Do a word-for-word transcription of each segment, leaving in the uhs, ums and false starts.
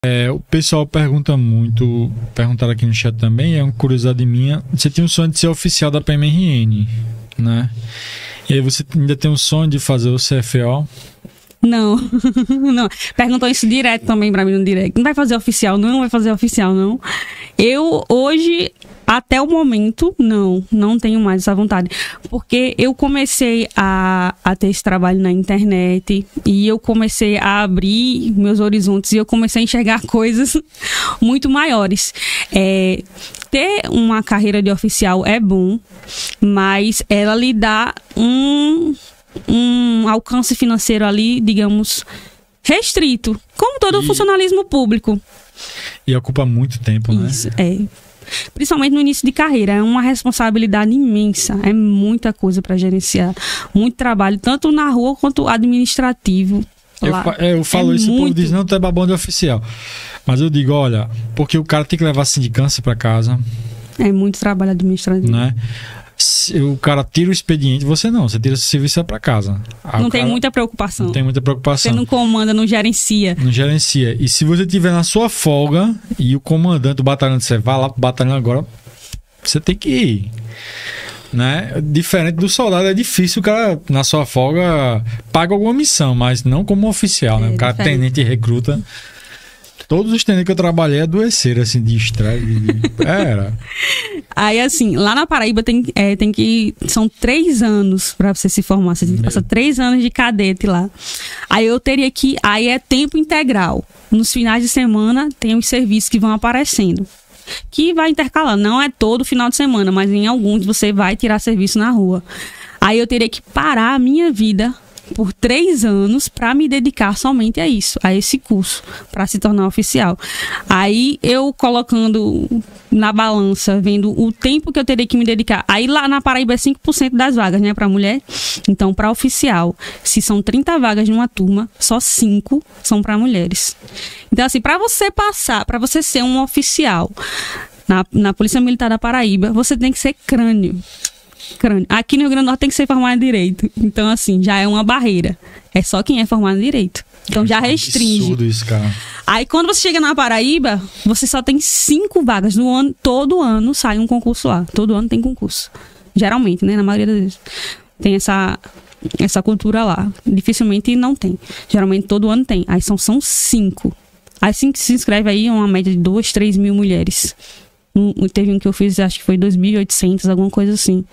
É, o pessoal pergunta muito, perguntaram aqui no chat também, é uma curiosidade minha. Você tem um sonho de ser oficial da P M R N, né? E aí você ainda tem um sonho de fazer o C F O? Não, não. Perguntou isso direto também pra mim no direct. Não vai fazer oficial, não, não vai fazer oficial, não. Eu, hoje, até o momento, não, não tenho mais essa vontade. Porque eu comecei a, a ter esse trabalho na internet e eu comecei a abrir meus horizontes e eu comecei a enxergar coisas muito maiores. É, ter uma carreira de oficial é bom, mas ela lhe dá um... um alcance financeiro ali, digamos, restrito, como todo o e... funcionalismo público. E ocupa muito tempo, né? Isso, é. Principalmente no início de carreira, é uma responsabilidade imensa, é muita coisa para gerenciar, muito trabalho, tanto na rua quanto administrativo. Eu, lá. eu falo é isso, muito... o povo diz, não, tu é babão de oficial. Mas eu digo, olha, porque o cara tem que levar sindicância para casa. É muito trabalho administrativo. Né? O cara tira o expediente, você não, você tira o serviço para casa. Aí não tem cara, muita preocupação. Não tem muita preocupação. Você não comanda, não gerencia. Não gerencia. E se você tiver na sua folga e o comandante do batalhão disser, vá lá pro batalhão agora, você tem que ir. Né? Diferente do soldado, é difícil o cara, na sua folga, paga alguma missão, mas não como oficial, né? É, o cara diferente. tenente e recruta. Todos os tenentes que eu trabalhei adoeceram, assim, de estresse. De... Era. Aí, assim, lá na Paraíba tem, é, tem que... São três anos pra você se formar. Você tem que passar três anos de cadete lá. Aí eu teria que... Aí é tempo integral. Nos finais de semana tem os serviços que vão aparecendo. Que vai intercalando. Não é todo final de semana, mas em alguns você vai tirar serviço na rua. Aí eu teria que parar a minha vida... por três anos para me dedicar somente a isso, a esse curso, para se tornar oficial. Aí eu colocando na balança, vendo o tempo que eu teria que me dedicar. Aí lá na Paraíba é cinco por cento das vagas, né, para mulher. Então, para oficial, se são trinta vagas numa turma, só cinco são para mulheres. Então, assim, para você passar, para você ser um oficial na, na Polícia Militar da Paraíba, você tem que ser crânio. Crânio. Aqui no Rio Grande do Norte tem que ser formado em Direito. Então, assim, já é uma barreira. É só quem é formado em Direito. Então, já restringe. Absurdo isso, cara. Aí, quando você chega na Paraíba, você só tem cinco vagas. No ano, todo ano sai um concurso lá. Todo ano tem concurso. Geralmente, né? Na maioria das vezes. Tem essa, essa cultura lá. Dificilmente não tem. Geralmente, todo ano tem. Aí, são, são cinco. Aí, assim que se inscreve aí, é uma média de duas, três mil mulheres. Um, teve um que eu fiz, acho que foi dois mil e oitocentos, alguma coisa assim.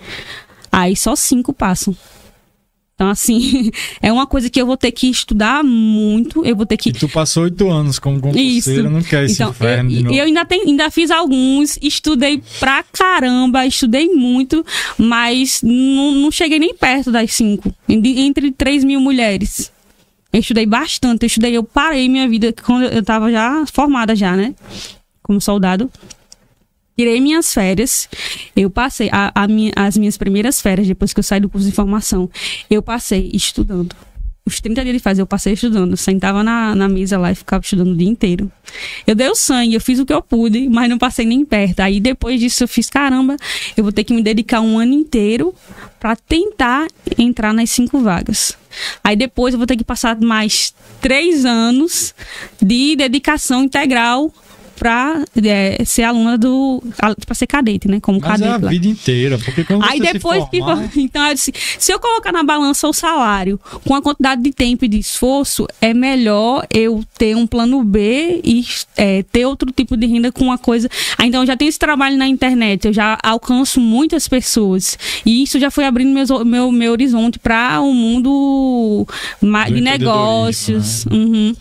Aí só cinco passam. Então, assim, é uma coisa que eu vou ter que estudar muito. Eu vou ter que... E tu passou oito anos como concurseira, não quer esse então, inferno eu, de novo. eu ainda, tenho, ainda fiz alguns, estudei pra caramba, estudei muito, mas não, não cheguei nem perto das cinco. Entre três mil mulheres. Eu estudei bastante, eu estudei, eu parei minha vida quando eu tava já formada já, né? Como soldado. Tirei minhas férias, eu passei, a, a minha, as minhas primeiras férias, depois que eu saí do curso de formação, eu passei estudando. Os trinta dias de férias eu passei estudando, eu sentava na, na mesa lá e ficava estudando o dia inteiro. Eu dei o sangue, eu fiz o que eu pude, mas não passei nem perto. Aí depois disso eu fiz, caramba, eu vou ter que me dedicar um ano inteiro para tentar entrar nas cinco vagas. Aí depois eu vou ter que passar mais três anos de dedicação integral para é, ser aluna do... para ser cadete, né? Como Mas cadete é a lá. vida inteira, porque quando Aí você depois se formar... que... Então, eu disse, se eu colocar na balança o salário com a quantidade de tempo e de esforço, é melhor eu ter um plano B e é, ter outro tipo de renda com uma coisa... Ah, então, eu já tenho esse trabalho na internet, eu já alcanço muitas pessoas. E isso já foi abrindo meus, meu, meu horizonte para o um mundo de negócios. Né? Uhum.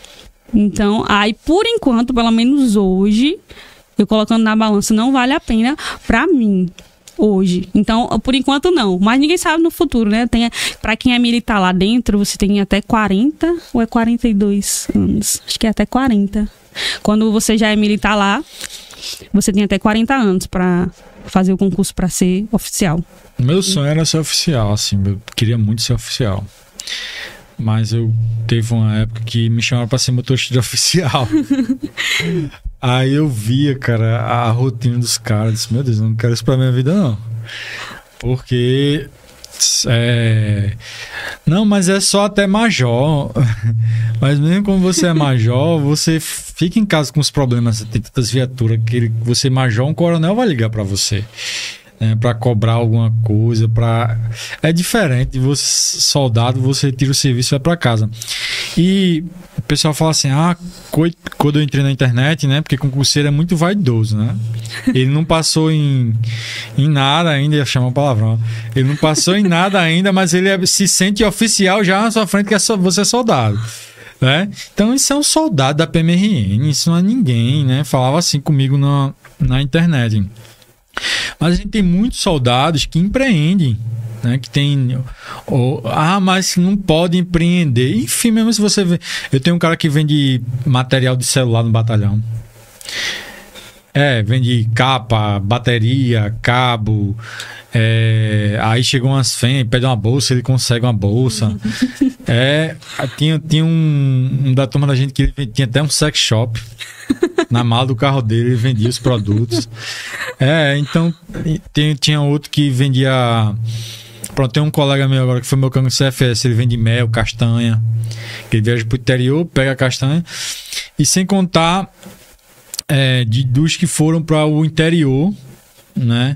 Então, aí por enquanto, pelo menos hoje, eu colocando na balança, não vale a pena pra mim, hoje. Então, por enquanto não, mas ninguém sabe no futuro, né? Tem, pra quem é militar lá dentro, você tem até quarenta ou é quarenta e dois anos? Acho que é até quarenta. Quando você já é militar lá, você tem até quarenta anos pra fazer o concurso pra ser oficial. Meu sonho era ser oficial, assim, eu queria muito ser oficial. Mas eu teve uma época que me chamaram pra ser motorista de oficial. Aí eu via, cara, a rotina dos caras. Disse, meu Deus, não quero isso pra minha vida, não. Porque É... Não, mas é só até major. Mas mesmo quando você é major, você fica em casa com os problemas. Você tem tantas viaturas que você major, um coronel vai ligar para você, né, para cobrar alguma coisa, para é diferente de você soldado, você tira o serviço e vai para casa. E o pessoal fala assim: ah, quando eu entrei na internet, né, porque concurseiro é muito vaidoso, né? Ele não passou em, em nada ainda, ia chamar um palavrão. Ele não passou em nada ainda, mas ele é, se sente oficial já na sua frente, que é só, você é soldado, né? Então isso é um soldado da P M R N, isso não é ninguém, né? Falava assim comigo na, na internet. Mas a gente tem muitos soldados que empreendem, né? Que tem... Oh, ah, mas não pode empreender. Enfim, mesmo se você vê... Eu tenho um cara que vende material de celular no batalhão. É, vende capa, bateria, cabo. É, aí chegou umas fêmeas, pede uma bolsa, ele consegue uma bolsa. É, tinha, tinha um, um da turma da gente que tinha até um sex shop. Na mala do carro dele, ele vendia os produtos. É, então tem, tinha outro que vendia. Pronto, tem um colega meu agora que foi meu cano do C F S, ele vende mel, castanha. Ele viaja pro interior, pega a castanha. E sem contar é, de, dos que foram para o interior, né?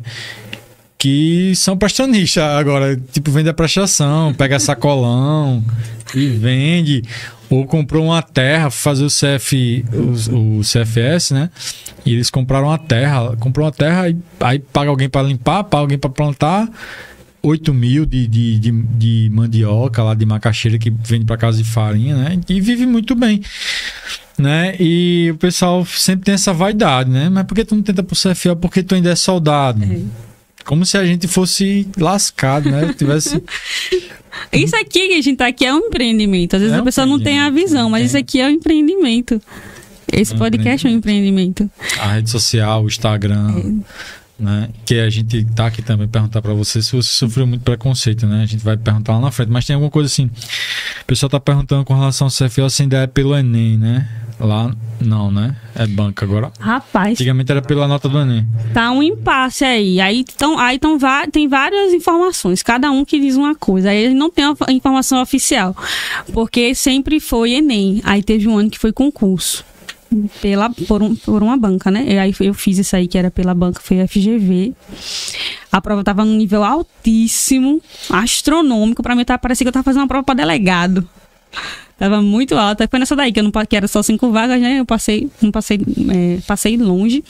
Que são prestanistas agora, tipo, vende a prestação, pega sacolão e vende. Ou comprou uma terra, fazer o, C F, o, o C F S, né? E eles compraram uma terra, comprou uma terra, aí, aí paga alguém para limpar, paga alguém para plantar, oito mil de, de, de, de mandioca lá de macaxeira que vende para casa de farinha, né? E vive muito bem, né? E o pessoal sempre tem essa vaidade, né? Mas por que tu não tenta pro C F O? Porque tu ainda é soldado. É. Como se a gente fosse lascado, né? Tivesse... Isso aqui que a gente tá aqui é um empreendimento. Às vezes é um a pessoa não tem a visão, mas isso aqui é um empreendimento. Esse é um podcast é um empreendimento. A rede social, o Instagram, é. Né? Que a gente tá aqui também perguntar para você se você sofreu muito preconceito, né? A gente vai perguntar lá na frente, mas tem alguma coisa assim. O pessoal tá perguntando com relação ao C F O se ainda é pelo Enem, né? Lá não, né? É banca agora. Rapaz. Antigamente era pela nota do Enem. Tá um impasse aí. Aí, tão, aí tão, tem várias informações, cada um que diz uma coisa. Aí ele não tem uma informação oficial. Porque sempre foi Enem. Aí teve um ano que foi concurso. Pela, por, um, por uma banca, né? E aí eu fiz isso aí que era pela banca, foi a F G V. A prova tava num nível altíssimo, astronômico. Pra mim, tava, parecia que eu tava fazendo uma prova pra delegado. Tava muito alta. Foi nessa daí que eu não que era só cinco vagas, né? Eu passei, não passei, é, passei longe.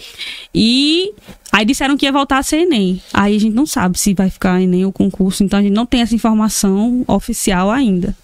E aí disseram que ia voltar a ser Enem. Aí a gente não sabe se vai ficar Enem ou concurso, então a gente não tem essa informação oficial ainda.